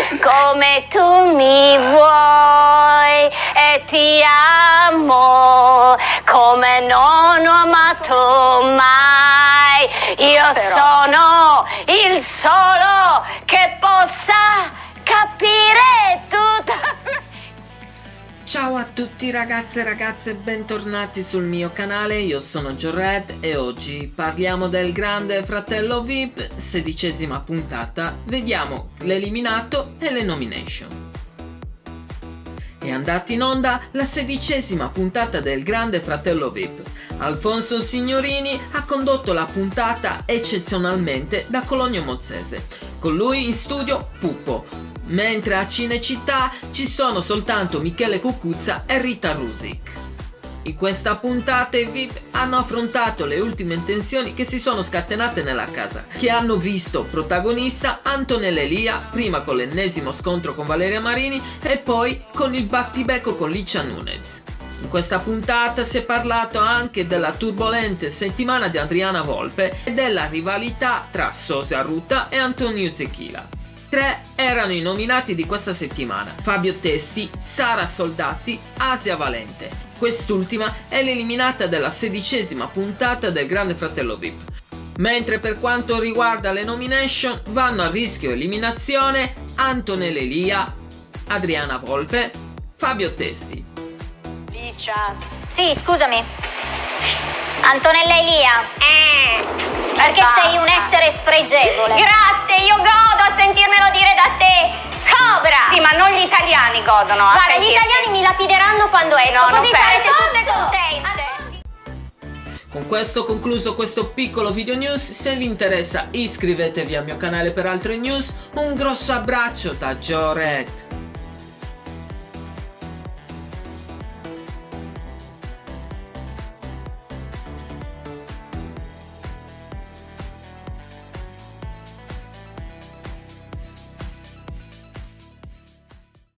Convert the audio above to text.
come tu mi vuoi e ti amo come non ho amato mai. Io sono il solo che possa capire tutto. Ciao a tutti ragazze e ragazze, bentornati sul mio canale, io sono Jored e oggi parliamo del Grande Fratello VIP, 16ª puntata, vediamo l'eliminato e le nomination. È andata in onda la 16ª puntata del Grande Fratello VIP. Alfonso Signorini ha condotto la puntata eccezionalmente da Cologno Mozzese, con lui in studio Pupo, mentre a Cinecittà ci sono soltanto Michele Cucuzza e Rita Rusic. In questa puntata i VIP hanno affrontato le ultime tensioni che si sono scatenate nella casa, che hanno visto protagonista Antonella Elia, prima con l'ennesimo scontro con Valeria Marini e poi con il battibecco con Licia Nunez. In questa puntata si è parlato anche della turbolente settimana di Adriana Volpe e della rivalità tra Sosia Ruta e Antonio Zecchila. 3 erano i nominati di questa settimana: Fabio Testi, Sara Soldati, Asia Valente. Quest'ultima è l'eliminata della 16ª puntata del Grande Fratello VIP. Mentre per quanto riguarda le nomination vanno a rischio eliminazione Antonella Elia, Adriana Volpe, Fabio Testi. Licia. Sì, scusami. Antonella Elia. Perché basta. sei un essere spregevole. Grazie, io godo a sentirmelo dire da te. Cobra! Sì, ma non gli italiani godono a Guarda, gli sentirti. italiani mi lapideranno quando esco, No, non così sarete penso. tutte contente. Con questo ho concluso questo piccolo video news. Se vi interessa iscrivetevi al mio canale per altre news. Un grosso abbraccio da Jored.